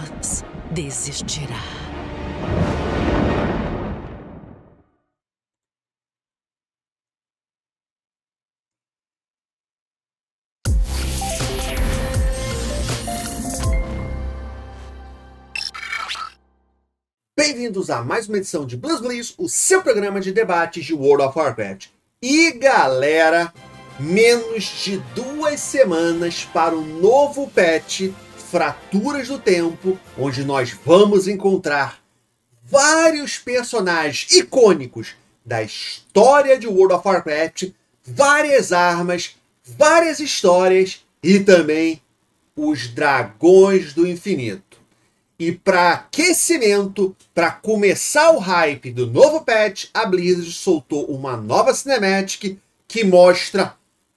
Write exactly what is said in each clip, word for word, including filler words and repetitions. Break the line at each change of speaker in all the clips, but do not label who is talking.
desistirá.
Bem-vindos a mais uma edição de BluzBliz, o seu programa de debates de World of Warcraft. E galera, menos de duas semanas para o novo patch Fraturas do Tempo, onde nós vamos encontrar vários personagens icônicos da história de World of Warcraft, várias armas, várias histórias e também os Dragões do Infinito. E para aquecimento, para começar o hype do novo patch, a Blizzard soltou uma nova cinematic que mostra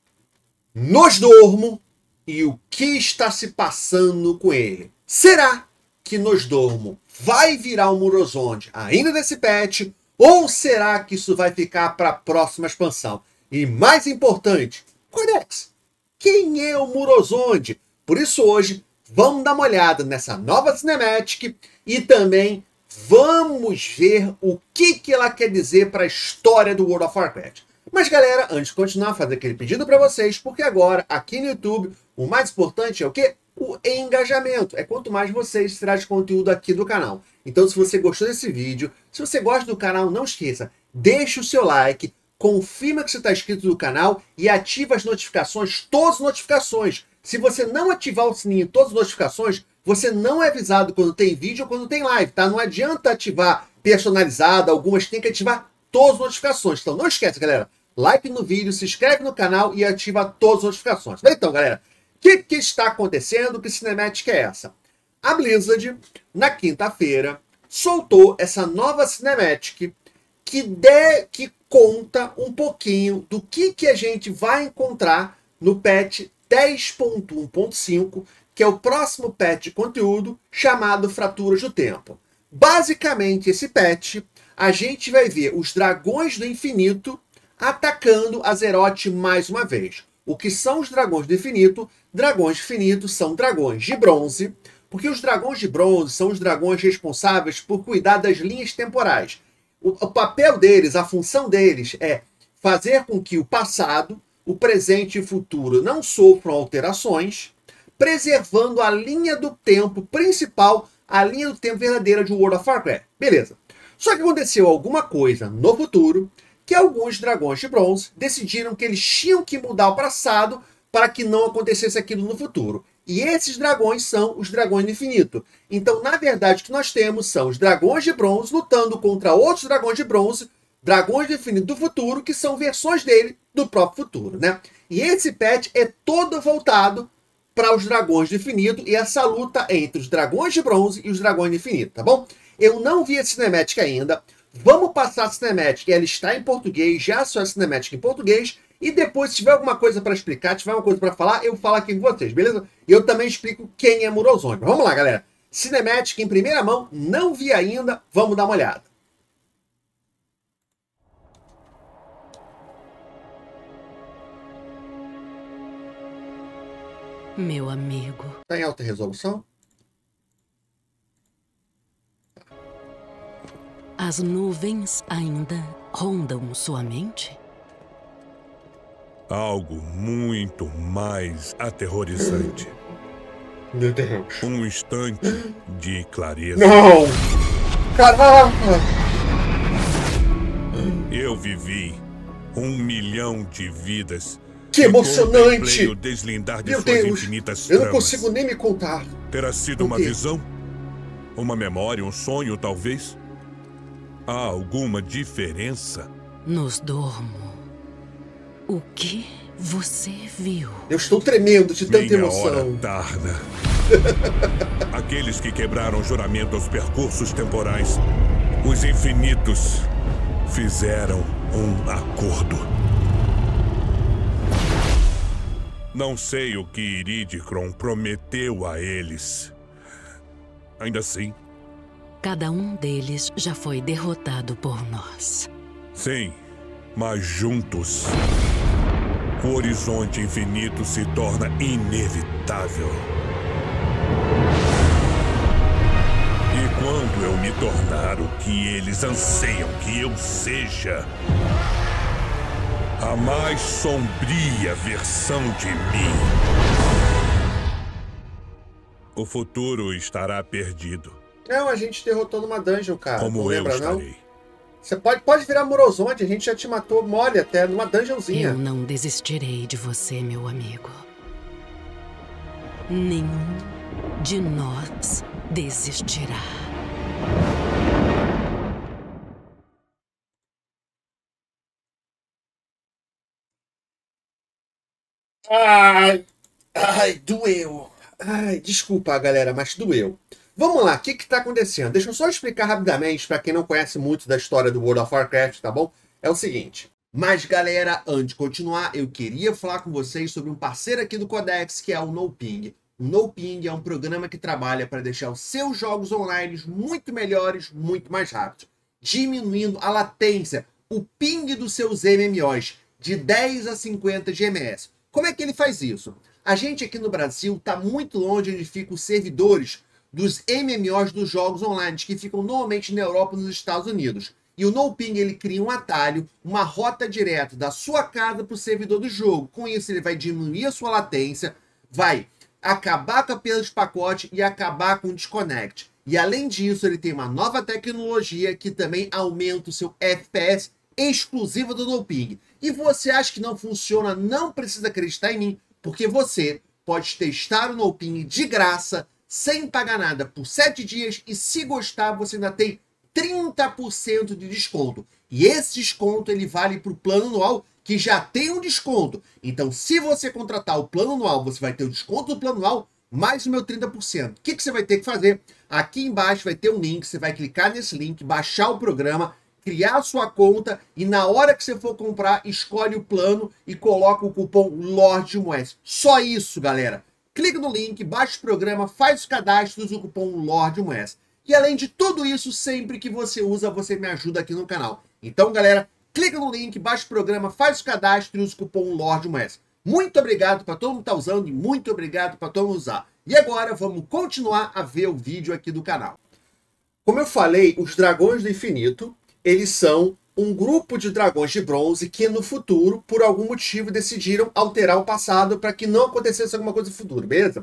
Nosdormo e o que está se passando com ele. Será que Nosdormo vai virar um Murozond ainda nesse patch? Ou será que isso vai ficar para a próxima expansão? E mais importante, Codex, quem é o Murozond? Por isso hoje vamos dar uma olhada nessa nova cinematic e também vamos ver o que, que ela quer dizer para a história do World of Warcraft. Mas galera, antes de continuar, fazer aquele pedido para vocês, porque agora aqui no YouTube o mais importante é o quê? O engajamento. É quanto mais vocês trazem conteúdo aqui do canal. Então se você gostou desse vídeo, se você gosta do canal, não esqueça, deixa o seu like, confirma que você está inscrito no canal e ativa as notificações, todas as notificações. Se você não ativar o sininho, todas as notificações, você não é avisado quando tem vídeo ou quando tem live, tá? Não adianta ativar personalizado, algumas tem que ativar todas as notificações. Então não esquece, galera, like no vídeo, se inscreve no canal e ativa todas as notificações. Então, galera, o que, que está acontecendo? Que cinemática é essa? A Blizzard, na quinta-feira, soltou essa nova cinematic que, de, que conta um pouquinho do que, que a gente vai encontrar no patch dez ponto um ponto cinco, que é o próximo patch de conteúdo chamado Fraturas do Tempo. Basicamente, esse patch, a gente vai ver os Dragões do Infinito atacando Azeroth mais uma vez. O que são os Dragões do Infinito? Dragões do Infinito são dragões de bronze, porque os Dragões de bronze são os dragões responsáveis por cuidar das linhas temporais. O, o papel deles, a função deles é fazer com que o passado, o presente e o futuro não sofram alterações, preservando a linha do tempo principal, a linha do tempo verdadeira de World of Warcraft. Beleza. Só que aconteceu alguma coisa no futuro que alguns dragões de bronze decidiram que eles tinham que mudar o passado para que não acontecesse aquilo no futuro. E esses dragões são os Dragões do Infinito. Então, na verdade, o que nós temos são os dragões de bronze lutando contra outros dragões de bronze, Dragões do Infinito do futuro, que são versões dele do próprio futuro, né? E esse patch é todo voltado para os Dragões do Infinito e essa luta entre os Dragões de Bronze e os Dragões do Infinito, tá bom? Eu não vi a cinemática ainda. Vamos passar a cinemática. Ela está em português, já só a cinemática em português. E depois, se tiver alguma coisa para explicar, tiver alguma coisa para falar, eu falo aqui com vocês, beleza? E eu também explico quem é Murozond. Vamos lá, galera. Cinemática em primeira mão, não vi ainda. Vamos dar uma olhada.
Meu amigo.
Está em alta resolução?
As nuvens ainda rondam sua mente?
Algo muito mais aterrorizante.
Meu Deus.
Um instante de clareza.
Não! Caraca!
Eu vivi um milhão de vidas.
Que emocionante!
O deslindar de
Meu
suas
Deus,
infinitas
eu não
tramas.
consigo nem me contar.
Terá sido
O
uma
quê?
visão? Uma memória, um sonho, talvez? Há alguma diferença?
Nosdormo, o que você viu?
Eu estou tremendo de tanta
Minha
emoção.
hora tarda. Aqueles que quebraram juramento aos percursos temporais, os infinitos, fizeram um acordo. Não sei o que Iridikron prometeu a eles. Ainda assim...
Cada um deles já foi derrotado por nós.
Sim, mas juntos, o horizonte infinito se torna inevitável. quando eu me tornar o que eles anseiam que eu seja, a mais sombria versão de mim, o futuro estará perdido.
Não, a gente derrotou numa dungeon, cara.
Como
não
eu
lembra,
estarei.
não? Você pode, pode virar Morozonde, a gente já te matou mole até numa dungeonzinha.
Eu não desistirei de você, meu amigo. Nenhum de nós desistirá.
Ai, ai, doeu. Ai, desculpa, galera, mas doeu. Vamos lá, o que que tá acontecendo? Deixa eu só explicar rapidamente, para quem não conhece muito da história do World of Warcraft, tá bom? É o seguinte. Mas, galera, antes de continuar, eu queria falar com vocês sobre um parceiro aqui do Codex, que é o NoPing. O NoPing é um programa que trabalha para deixar os seus jogos online muito melhores, muito mais rápidos, diminuindo a latência, o ping dos seus M M Os, de dez a cinquenta G M S. Como é que ele faz isso? A gente aqui no Brasil está muito longe onde ficam os servidores dos M M Os dos jogos online, que ficam normalmente na Europa e nos Estados Unidos. E o NoPing, ele cria um atalho, uma rota direta da sua casa para o servidor do jogo. Com isso, ele vai diminuir a sua latência, vai acabar com a perda de pacote e acabar com o desconnect. E além disso, ele tem uma nova tecnologia que também aumenta o seu F P S exclusiva do NoPing. E você acha que não funciona, não precisa acreditar em mim, porque você pode testar o NoPing de graça, sem pagar nada, por sete dias, e se gostar, você ainda tem trinta por cento de desconto. E esse desconto ele vale para o plano anual, que já tem um desconto. Então, se você contratar o plano anual, você vai ter o desconto do plano anual, mais o meu trinta por cento. O que que você vai ter que fazer? Aqui embaixo vai ter um link, você vai clicar nesse link, baixar o programa, criar a sua conta, e na hora que você for comprar, escolhe o plano e coloca o cupom LORDMOES. Só isso, galera. Clica no link, baixa o programa, faz os cadastros, o cupom LORDMOES. E além de tudo isso, sempre que você usa, você me ajuda aqui no canal. Então, galera, clica no link, baixa o programa, faz o cadastro e usa o cupom LORDMOES. Muito obrigado para todo mundo que está usando e muito obrigado para todo mundo usar. E agora vamos continuar a ver o vídeo aqui do canal. Como eu falei, os Dragões do Infinito, eles são um grupo de dragões de bronze que no futuro, por algum motivo, decidiram alterar o passado para que não acontecesse alguma coisa no futuro, beleza?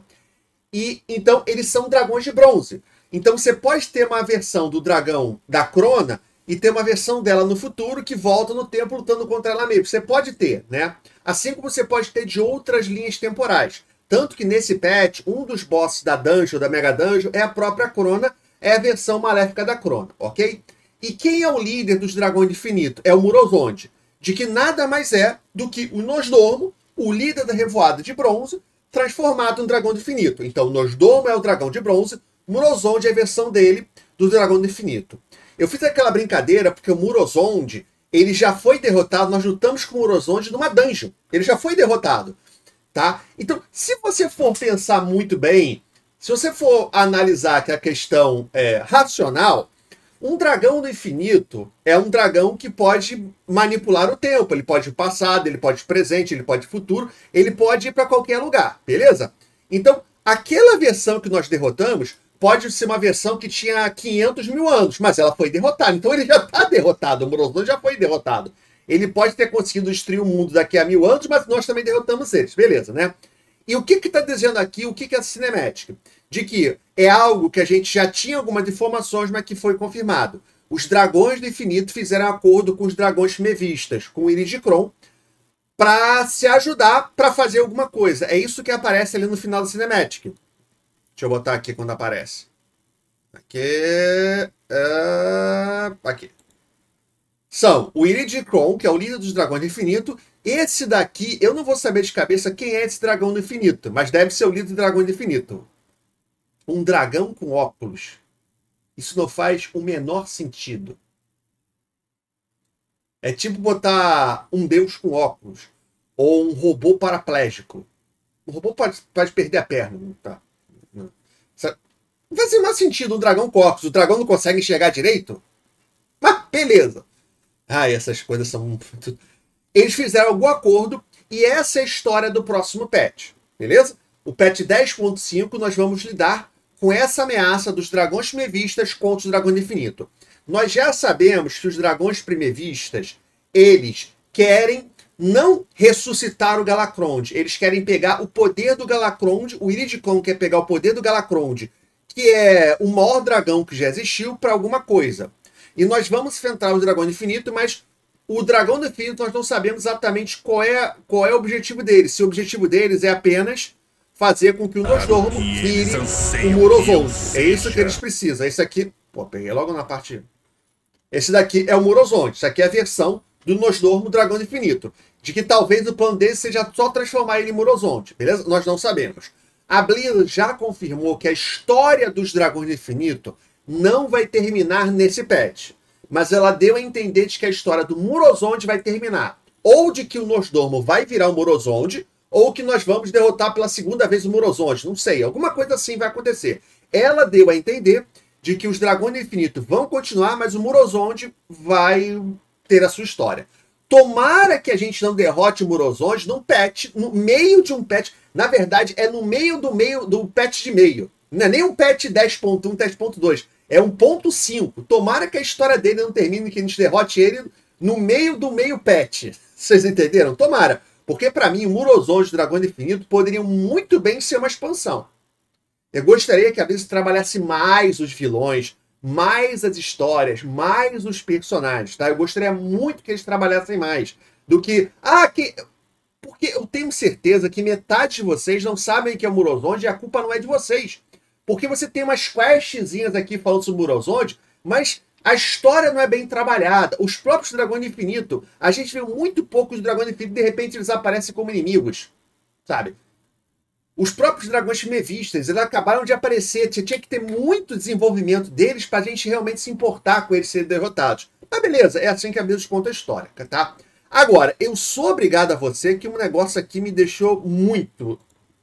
E então eles são dragões de bronze. Então você pode ter uma versão do dragão da Crona e ter uma versão dela no futuro que volta no tempo lutando contra ela mesma. Você pode ter, né? Assim como você pode ter de outras linhas temporais. Tanto que nesse patch, um dos bosses da Dungeon, da Mega Dungeon, é a própria Crona, é a versão maléfica da Crona, ok? E quem é o líder dos Dragões do Infinito? É o Morozonde, de que nada mais é do que o Nosdormo, o líder da Revoada de Bronze, transformado em Dragão do Infinito. Então, o Nosdormo é o Dragão de Bronze, Morozonde é a versão dele do Dragão do Infinito. Eu fiz aquela brincadeira porque o Morozonde, ele já foi derrotado, nós lutamos com o Morozonde numa dungeon. Ele já foi derrotado, tá? Então, se você for pensar muito bem, se você for analisar que a questão é racional, um dragão do infinito é um dragão que pode manipular o tempo. Ele pode ir passado, ele pode ir presente, ele pode ir futuro, ele pode ir para qualquer lugar, beleza? Então, aquela versão que nós derrotamos pode ser uma versão que tinha quinhentos mil anos, mas ela foi derrotada. Então ele já está derrotado, o Morozonde já foi derrotado. Ele pode ter conseguido destruir o mundo daqui a mil anos, mas nós também derrotamos eles, beleza, né? E o que que está dizendo aqui, o que que é a cinemática? De que é algo que a gente já tinha algumas informações, mas que foi confirmado. Os Dragões do Infinito fizeram acordo com os Dragões Mevistas, com o Iridikron, para se ajudar para fazer alguma coisa. É isso que aparece ali no final da cinemática. Deixa eu botar aqui quando aparece. Aqui. Uh, aqui. São o Iridikron, que é o líder dos Dragões do Infinito. Esse daqui, eu não vou saber de cabeça quem é esse Dragão do Infinito, mas deve ser o líder do Dragão do Infinito. Um dragão com óculos. Isso não faz o menor sentido. É tipo botar um deus com óculos. Ou um robô paraplégico. O robô pode, pode perder a perna. Tá? Não faz o menor sentido um dragão com óculos. O dragão não consegue enxergar direito? Mas beleza. Ah, essas coisas são muito... Eles fizeram algum acordo e essa é a história do próximo patch. Beleza? O patch dez ponto cinco nós vamos lidar com essa ameaça dos dragões primevistas contra os dragões do infinito. Nós já sabemos que os dragões primevistas, eles querem não ressuscitar o Galacronde. Eles querem pegar o poder do Galacronde. O Iridicon quer pegar o poder do Galacronde, que é o maior dragão que já existiu, para alguma coisa. E nós vamos enfrentar o dragão do infinito, mas o dragão do infinito nós não sabemos exatamente qual é, qual é o objetivo deles. Se o objetivo deles é apenas fazer com que o Nosdormu vire o Murozond. É isso que eles precisam. Esse aqui... Pô, peguei logo na parte... Esse daqui é o Murozond. Isso aqui é a versão do Nosdormu Dragão do Infinito. De que talvez o plano dele seja só transformar ele em Murozond. Beleza? Nós não sabemos. A Blizzard já confirmou que a história dos Dragões do Infinito não vai terminar nesse patch. Mas ela deu a entender de que a história do Murozond vai terminar. Ou de que o Nosdormu vai virar o Murozond, ou que nós vamos derrotar pela segunda vez o Murozond. Não sei, alguma coisa assim vai acontecer. Ela deu a entender de que os Dragões do Infinito vão continuar, mas o Murozond vai ter a sua história. Tomara que a gente não derrote o Murozond num patch, no meio de um patch. Na verdade, é no meio do meio do patch de meio. Não é nem um patch dez ponto um, dez ponto dois. É um ponto cinco. Tomara que a história dele não termine, que a gente derrote ele no meio do meio patch. Vocês entenderam? Tomara. Porque, para mim, o Murozond e o Dragão do Infinito poderiam muito bem ser uma expansão. Eu gostaria que a Blizzard trabalhasse mais os vilões, mais as histórias, mais os personagens, tá? Eu gostaria muito que eles trabalhassem mais do que... Ah, que... Porque eu tenho certeza que metade de vocês não sabem que é o Murozond e a culpa não é de vocês. Porque você tem umas questzinhas aqui falando sobre o Murozond, mas... a história não é bem trabalhada. Os próprios Dragões do Infinito, a gente vê muito poucos Dragões do Infinito, de repente eles aparecem como inimigos, sabe? Os próprios Dragões Primevistas, eles acabaram de aparecer. Tinha que ter muito desenvolvimento deles para a gente realmente se importar com eles serem derrotados. Mas beleza, é assim que a Blizzard conta a história, tá? Agora, eu sou obrigado a você que um negócio aqui me deixou muito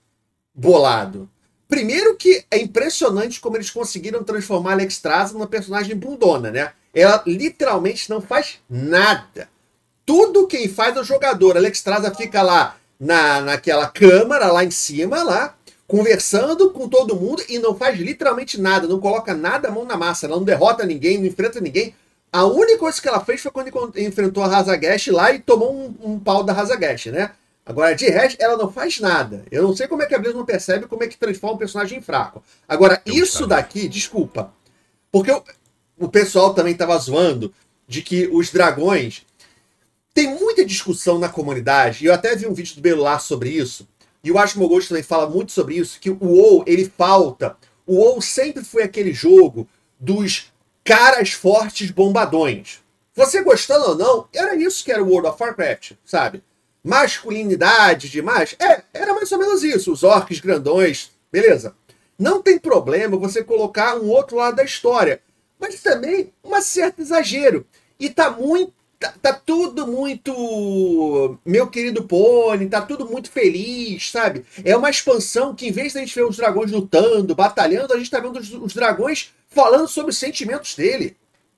bolado. Primeiro que é impressionante como eles conseguiram transformar a Alexstrasza numa personagem bundona, né? Ela literalmente não faz nada. Tudo quem faz é o jogador. A Alexstrasza fica lá na, naquela câmara, lá em cima, lá, conversando com todo mundo e não faz literalmente nada. Não coloca nada a mão na massa. Ela não derrota ninguém, não enfrenta ninguém. A única coisa que ela fez foi quando enfrentou a Razagash lá e tomou um, um pau da Razagash, né? Agora, de resto, ela não faz nada. Eu não sei como é que a Blizzard não percebe como é que transforma um personagem fraco. Agora, eu isso daqui, desculpa, porque eu, o pessoal também estava zoando de que os dragões... Tem muita discussão na comunidade, e eu até vi um vídeo do Belular sobre isso, e o Asmongold também fala muito sobre isso, que o WoW, ele falta... O WoW sempre foi aquele jogo dos caras fortes bombadões. Você gostando ou não, era isso que era o World of Warcraft, sabe? Masculinidade demais? É, era mais ou menos isso. Os orcs grandões, beleza. Não tem problema você colocar um outro lado da história. Mas também um certo exagero. E tá muito... Tá, tá tudo muito... Meu querido Pônei, tá tudo muito feliz, sabe? É uma expansão que, em vez de a gente ver os dragões lutando, batalhando, a gente tá vendo os, os dragões falando sobre os sentimentos dele.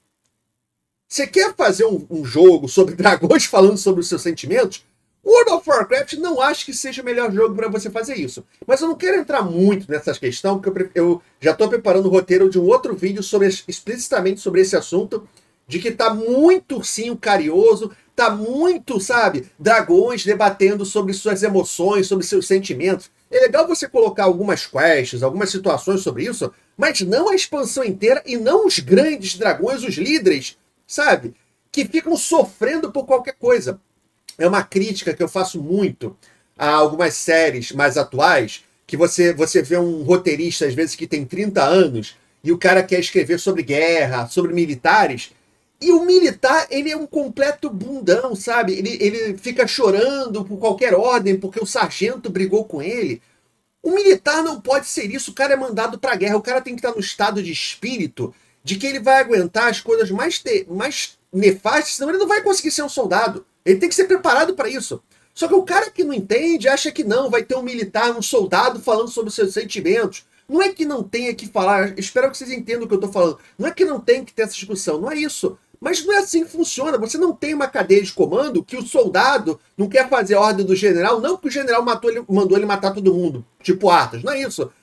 Você quer fazer um, um jogo sobre dragões falando sobre os seus sentimentos? World of Warcraft não acho que seja o melhor jogo para você fazer isso. Mas eu não quero entrar muito nessas questões, porque eu, eu já estou preparando o roteiro de um outro vídeo sobre, explicitamente sobre esse assunto, de que tá muito ursinho carinhoso, tá muito, sabe, dragões debatendo sobre suas emoções, sobre seus sentimentos. É legal você colocar algumas quests, algumas situações sobre isso, mas não a expansão inteira e não os grandes dragões, os líderes, sabe, que ficam sofrendo por qualquer coisa. É uma crítica que eu faço muito a algumas séries mais atuais, que você, você vê um roteirista, às vezes, que tem trinta anos, e o cara quer escrever sobre guerra, sobre militares, e o militar, ele é um completo bundão, sabe? Ele, ele fica chorando por qualquer ordem, porque o sargento brigou com ele. O militar não pode ser isso, o cara é mandado pra guerra, o cara tem que estar no estado de espírito de que ele vai aguentar as coisas mais, te, mais nefastas, senão ele não vai conseguir ser um soldado. Ele tem que ser preparado para isso. Só que o cara que não entende acha que não, vai ter um militar, um soldado falando sobre os seus sentimentos. Não é que não tenha que falar, espero que vocês entendam o que eu estou falando. Não é que não tem que ter essa discussão, não é isso. Mas não é assim que funciona. Você não tem uma cadeia de comando que o soldado não quer fazer a ordem do general, não que o general matou ele, mandou ele matar todo mundo, tipo Arthas. Não é isso.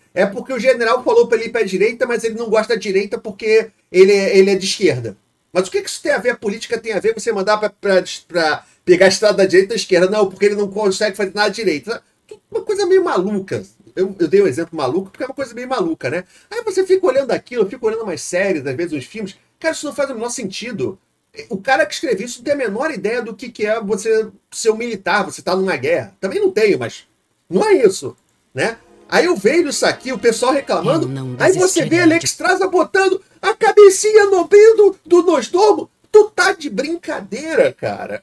é porque o general falou para ele ir para a direita, mas ele não gosta da direita porque ele, ele é de esquerda. Mas o que isso tem a ver? A política tem a ver você mandar para pegar a estrada da direita ou da esquerda? Não, porque ele não consegue fazer nada da direita. Uma coisa meio maluca. Eu, eu dei um exemplo maluco porque é uma coisa meio maluca, né? Aí você fica olhando aquilo, fica olhando umas séries, às vezes uns filmes. Cara, isso não faz o menor sentido. O cara que escreveu isso não tem a menor ideia do que, que é você ser um militar, você tá numa guerra. Também não tenho, mas não é isso, né? Aí eu vejo isso aqui, o pessoal reclamando, aí você vê Alexstrasza botando a cabecinha no meio do, do Nosdomo. Tu tá de brincadeira, cara.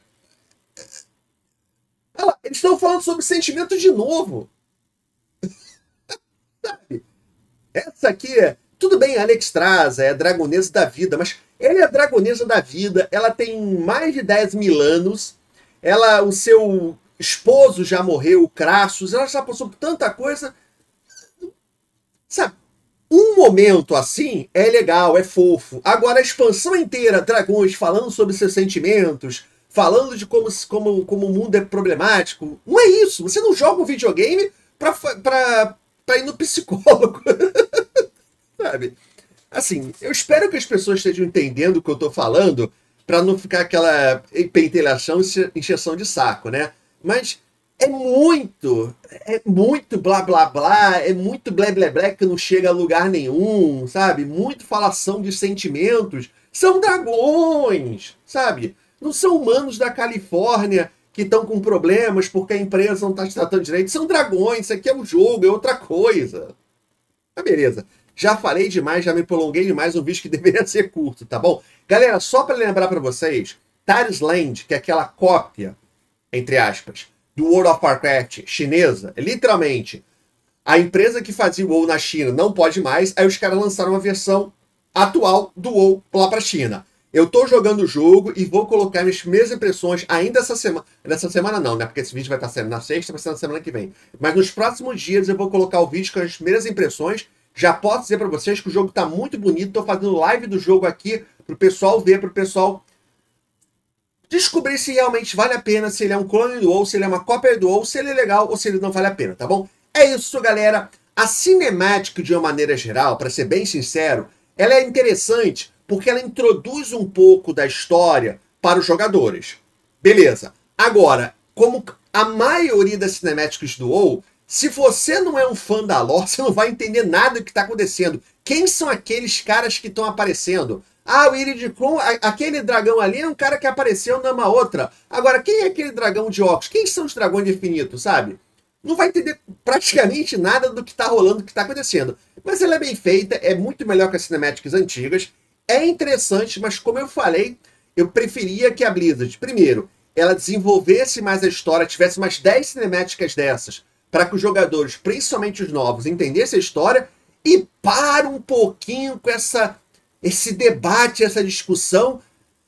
Olha lá, eles estão falando sobre sentimento de novo. Sabe? Essa aqui é... Tudo bem, a Alexstrasza é a dragonesa da vida, mas ela é a dragonesa da vida, ela tem mais de dez mil anos, ela, o seu esposo já morreu, o Crassus, ela já passou por tanta coisa. Sabe, um momento assim é legal, é fofo. Agora a expansão inteira, dragões falando sobre seus sentimentos, falando de como, como, como o mundo é problemático, não é isso. Você não joga um videogame pra, pra, pra ir no psicólogo. Sabe? Assim, eu espero que as pessoas estejam entendendo o que eu tô falando para não ficar aquela pentelação e encheção de saco, né? Mas é muito, é muito blá blá blá, é muito blé blé blé que não chega a lugar nenhum, sabe? Muito falação de sentimentos. São dragões, sabe? Não são humanos da Califórnia que estão com problemas porque a empresa não está se tratando direito. São dragões, isso aqui é um jogo, é outra coisa. Mas beleza. Já falei demais, já me prolonguei demais, um vídeo que deveria ser curto, tá bom? Galera, só para lembrar para vocês, Taris Land, que é aquela cópia, entre aspas, do World of Warcraft chinesa, é literalmente, a empresa que fazia o WoW na China não pode mais, aí os caras lançaram uma versão atual do WoW lá para a China. Eu tô jogando o jogo e vou colocar minhas primeiras impressões ainda essa semana. Nessa semana não, né? Porque esse vídeo vai estar saindo na sexta, vai ser na semana que vem. Mas nos próximos dias eu vou colocar o vídeo com as primeiras impressões. Já posso dizer para vocês que o jogo tá muito bonito. Tô fazendo live do jogo aqui pro pessoal ver, pro pessoal descobrir se realmente vale a pena, se ele é um clone do WoW, se ele é uma cópia do WoW, se ele é legal ou se ele não vale a pena, tá bom? É isso, galera. A cinemática, de uma maneira geral, para ser bem sincero, ela é interessante porque ela introduz um pouco da história para os jogadores. Beleza. Agora, como a maioria das cinemáticas do WoW, se você não é um fã da lore, você não vai entender nada do que está acontecendo. Quem são aqueles caras que estão aparecendo? Ah, o Iridicon, aquele dragão ali é um cara que apareceu numa outra. Agora, quem é aquele dragão de óculos? Quem são os dragões infinitos, sabe? Não vai entender praticamente nada do que está rolando, do que está acontecendo. Mas ela é bem feita, é muito melhor que as cinemáticas antigas. É interessante, mas como eu falei, eu preferia que a Blizzard, primeiro, ela desenvolvesse mais a história, tivesse mais dez cinemáticas dessas, para que os jogadores, principalmente os novos, entendessem a história e para um pouquinho com essa, esse debate, essa discussão,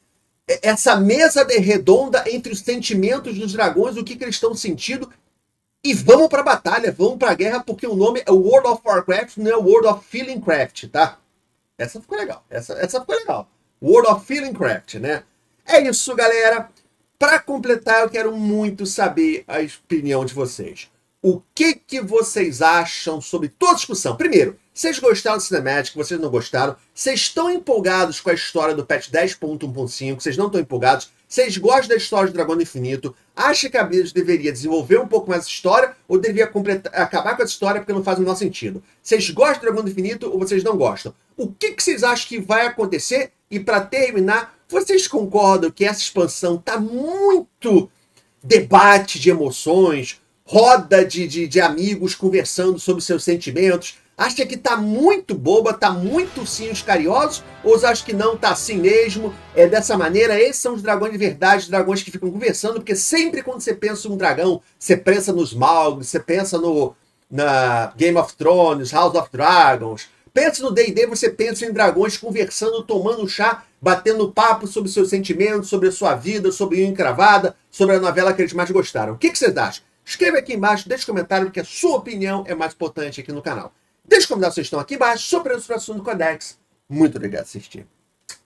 essa mesa de redonda entre os sentimentos dos dragões, o que, que eles estão sentindo, e vamos para a batalha, vamos para a guerra, porque o nome é World of Warcraft, não é World of Feelingcraft, tá? Essa ficou legal, essa, essa ficou legal. World of Feelingcraft, né? É isso, galera. Para completar, eu quero muito saber a opinião de vocês. O que, que vocês acham sobre toda a discussão? Primeiro, vocês gostaram do Cinematic, vocês não gostaram? Vocês estão empolgados com a história do patch dez ponto um ponto cinco? Vocês não estão empolgados? Vocês gostam da história do Dragão do Infinito? Acham que a Blizzard deveria desenvolver um pouco mais essa história ou deveria completar, acabar com essa história porque não faz o menor sentido? Vocês gostam do Dragão do Infinito ou vocês não gostam? O que, que vocês acham que vai acontecer? E para terminar, vocês concordam que essa expansão está muito debate de emoções, roda de, de, de amigos conversando sobre seus sentimentos? Acha que tá muito boba, tá muito ursinhos carinhosos? Ou acha que não, tá assim mesmo, é dessa maneira? Esses são os dragões de verdade, os dragões que ficam conversando, porque sempre quando você pensa em um dragão, você pensa nos Smaug, você pensa no na Game of Thrones, House of Dragons. Pensa no D e D, você pensa em dragões conversando, tomando chá, batendo papo sobre seus sentimentos, sobre a sua vida, sobre unha encravada, sobre a novela que eles mais gostaram. O que, que vocês acham? Escreva aqui embaixo, deixe um comentário, porque a sua opinião é mais importante aqui no canal. Deixe como dar sugestão aqui embaixo sobre o assunto do Codex. Muito obrigado por assistir.